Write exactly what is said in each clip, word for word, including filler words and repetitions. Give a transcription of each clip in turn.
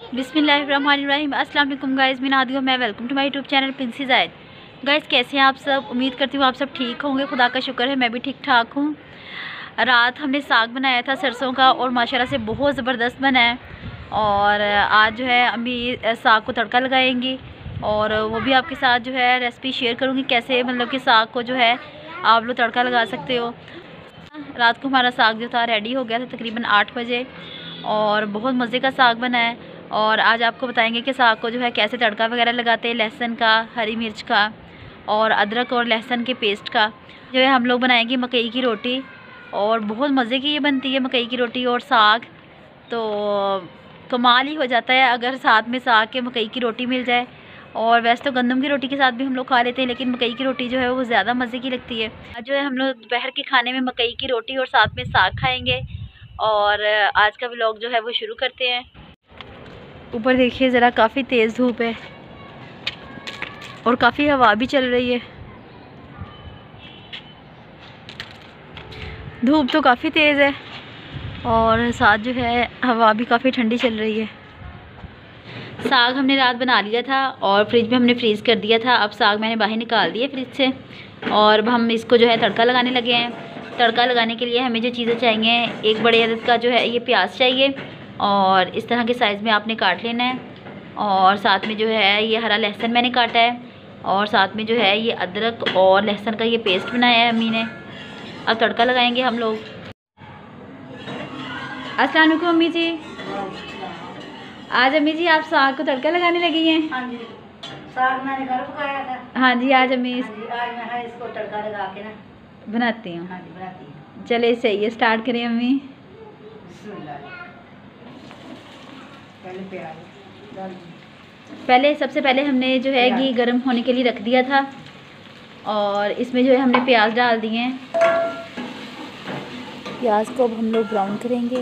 बिस्मिल्लाहिर्रहमानिर्रहीम। अस्सलाम वालेकुम गाइज़, मैं नादिया, मैं welcome to my YouTube channel Princy Zayed. Guys कैसे हैं आप सब? उम्मीद करती हूँ आप सब ठीक होंगे। खुदा का शुक्र है मैं भी ठीक ठाक हूँ। रात हमने साग बनाया था सरसों का और माशाल्लाह से बहुत ज़बरदस्त बना है। और आज जो है अम्मी साग को तड़का लगाएंगी और वो भी आपके साथ जो है रेसिपी शेयर करूँगी कैसे मतलब कि साग को जो है आप लोग तड़का लगा सकते हो। रात को हमारा साग जो था रेडी हो गया था तकरीबन आठ बजे और बहुत मज़े का साग बना है। और आज आपको बताएंगे कि साग को जो है कैसे तड़का वगैरह लगाते हैं, लहसुन का, हरी मिर्च का और अदरक और लहसुन के पेस्ट का। जो है हम लोग बनाएंगे मकई की रोटी और बहुत मज़े की ये बनती है मकई की रोटी और साग। तो कमाल ही हो जाता है अगर साथ में साग के मकई की रोटी मिल जाए। और वैसे तो गंदम की रोटी के साथ भी हम लोग खा लेते हैं, लेकिन मकई की रोटी जो है वो ज़्यादा मज़े की लगती है। आज जो है हम लोग दोपहर के खाने में मकई की रोटी और साथ में साग खाएंगे। और आज का व्लॉग जो है वो शुरू करते हैं। ऊपर देखिए ज़रा काफ़ी तेज़ धूप है और काफ़ी हवा भी चल रही है। धूप तो काफ़ी तेज़ है और साथ जो है हवा भी काफ़ी ठंडी चल रही है। साग हमने रात बना लिया था और फ्रिज में हमने फ्रीज़ कर दिया था। अब साग मैंने बाहर निकाल दिया फ्रिज से और अब हम इसको जो है तड़का लगाने लगे हैं। तड़का लगाने के लिए हमें जो चीज़ें चाहिए, एक बड़े अदद का जो है ये प्याज चाहिए और इस तरह के साइज़ में आपने काट लेना है। और साथ में जो है ये हरा लहसुन मैंने काटा है और साथ में जो है ये अदरक और लहसुन का ये पेस्ट बनाया है अम्मी ने। अब तड़का लगाएंगे हम लोग। अस्सलाम वालेकुम अम्मी जी। आज अम्मी जी आप साग को तड़का लगाने लगी हैं? हाँ जी, साग मैंने घर पकाया था। हाँ जी, आज अम्मी हाँ जी, आज मैं इसको तड़का लगा के ना बनाती हूँ। हाँ जी बनाती हूँ। चले सही है, स्टार्ट करें अम्मी। पहले प्याज डाल दी। पहले सबसे पहले हमने जो है घी गर्म होने के लिए रख दिया था और इसमें जो है हमने प्याज डाल दिए हैं। प्याज को अब हम लोग ब्राउन करेंगे।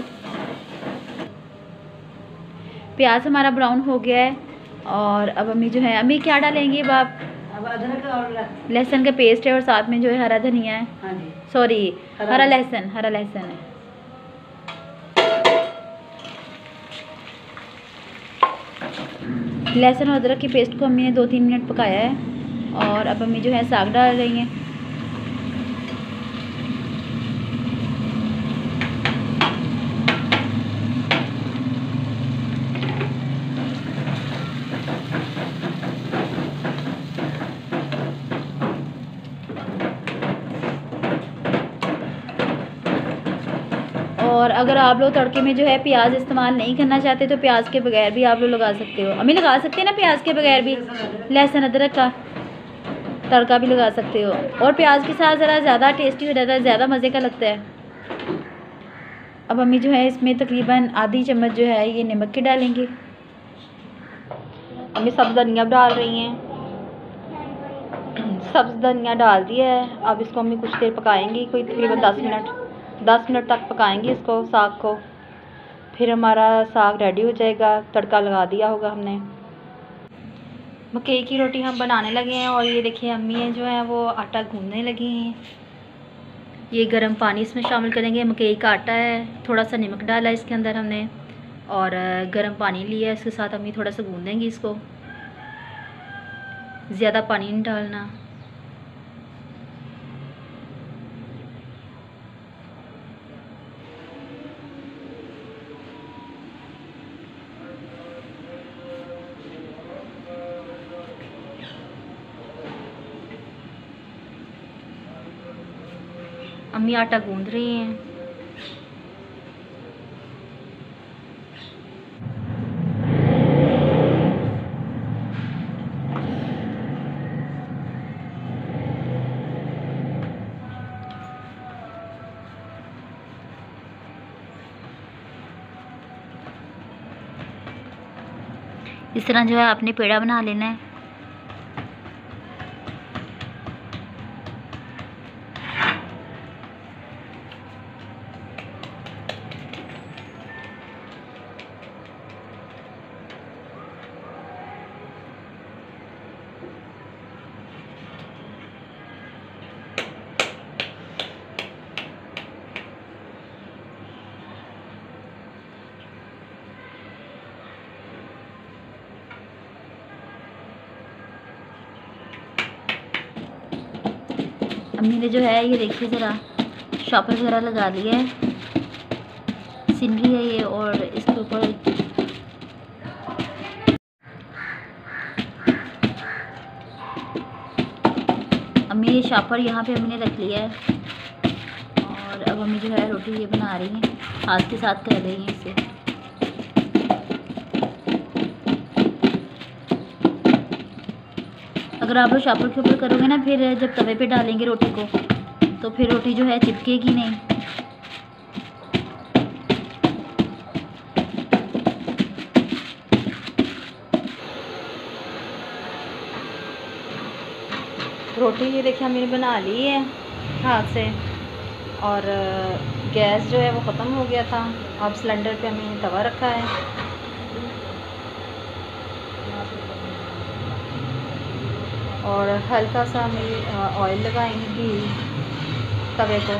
प्याज हमारा ब्राउन हो गया है और अब अम्मी जो है अम्मी क्या डालेंगी अब आप? अब अदरक और लहसुन का पेस्ट है और साथ में जो है हरा धनिया है। हाँ जी, सॉरी हरा हरा लहसुन हरा लहसुन है। लहसुन और अदरक की पेस्ट को अम्मी ने दो तीन मिनट पकाया है और अब अम्मी जो है साग डाल रही हैं। और अगर आप लोग तड़के में जो है प्याज इस्तेमाल नहीं करना चाहते तो प्याज के बगैर भी आप लोग लगा सकते हो। अम्मी लगा सकते हैं ना प्याज के बगैर भी, लहसुन अदरक का तड़का भी लगा सकते हो और प्याज के साथ ज़रा ज़्यादा टेस्टी हो जाता है, ज़्यादा मज़े का लगता है। अब अम्मी जो है इसमें तकरीबन आधी चम्मच जो है ये नमक की डालेंगे। अम्मी सब्ज़ धनिया डाल रही हैं। सब्ज़ धनिया डाल दिया है। अब इसको अम्मी कुछ देर पकाएंगी, कोई तकरीबन दस मिनट दस मिनट तक पकाएंगे इसको साग को। फिर हमारा साग रेडी हो जाएगा। तड़का लगा दिया होगा हमने। मकई की रोटी हम बनाने लगे हैं और ये देखिए अम्मी हैं जो है वो आटा गूंदने लगी हैं। ये गर्म पानी इसमें शामिल करेंगे। मकई का आटा है, थोड़ा सा नमक डाला है इसके अंदर हमने और गर्म पानी लिया है। इसके साथ अम्मी थोड़ा सा गूंदेंगी इसको, ज़्यादा पानी नहीं डालना। अम्मी आटा गूंद रही हैं। इस तरह जो है आपने पेड़ा बना लेना है। अम्मी ने जो है ये देखिए ज़रा शॉपर वगैरह लगा लिया है, सीनरी है ये, और इसके ऊपर अम्मी ये शॉपर यहाँ पे अम्मी ने रख लिया है। और अब अम्मी जो है रोटी ये बना रही हैं, हाथ के साथ कर रही हैं इसे। अगर आप लोग शॉपर के ऊपर करोगे ना, फिर जब तवे पे डालेंगे रोटी को तो फिर रोटी जो है चिपकेगी नहीं। रोटी ये देखिए हमने बना ली है हाथ से, और गैस जो है वो ख़त्म हो गया था। अब सिलेंडर पे हमने तवा रखा है, और हल्का सा हमें ऑयल लगाएंगे तवे को।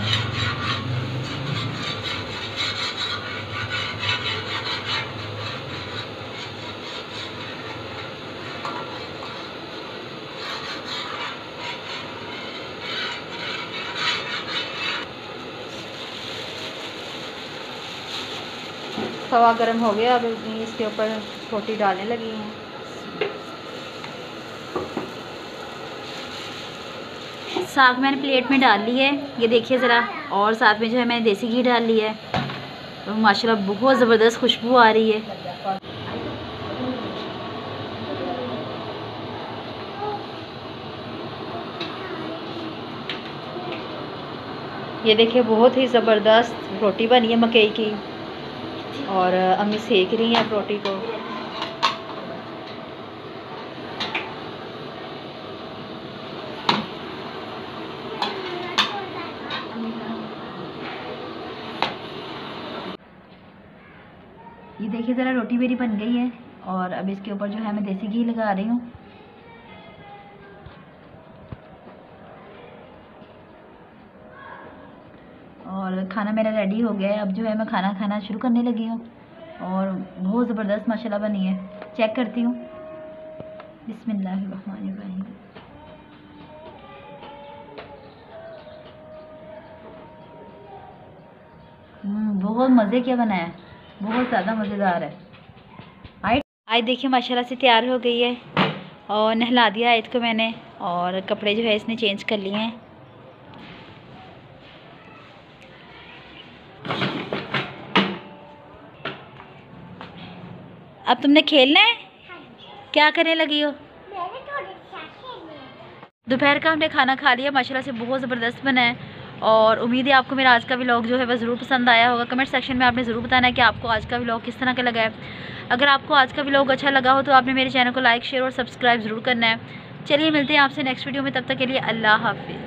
तवा गर्म हो गया, अब इसके ऊपर रोटी डालने लगी हैं। साग मैंने प्लेट में डाल ली है, ये देखिए ज़रा, और साथ में जो है मैंने देसी घी डाल लिया है। तो माशाल्लाह बहुत ज़बरदस्त खुशबू आ रही है। ये देखिए बहुत ही ज़बरदस्त रोटी बनी है मकई की, और अम्मी सेक रही हैं रोटी को। ये देखिए ज़रा रोटी मेरी बन गई है, और अब इसके ऊपर जो है मैं देसी घी लगा रही हूँ। और खाना मेरा रेडी हो गया है। अब जो है मैं खाना खाना शुरू करने लगी हूँ, और बहुत ज़बरदस्त माशाल्लाह बनी है। चेक करती हूँ। बिस्मिल्लाहिर्रहमानिर्रहीम। बहुत मज़े क्या बना है, बहुत ज़्यादा मज़ेदार है। आइट आज देखिए माशाल्लाह से तैयार हो गई है, और नहला दिया आयत को मैंने, और कपड़े जो है इसने चेंज कर लिए हैं। अब तुमने खेलना है? क्या करने लगी हो? दोपहर का हमने खाना खा लिया, माशाल्लाह से बहुत ज़बरदस्त बना है, और उम्मीद है आपको मेरा आज का व्लॉग जो है वह ज़रूर पसंद आया होगा। कमेंट सेक्शन में आपने ज़रूर बताना है कि आपको आज का व्लॉग किस तरह का लगा है। अगर आपको आज का व्लॉग अच्छा लगा हो तो आपने मेरे चैनल को लाइक शेयर और सब्सक्राइब ज़रूर करना है। चलिए मिलते हैं आपसे नेक्स्ट वीडियो में, तब तक के लिए अल्लाह हाफिज़।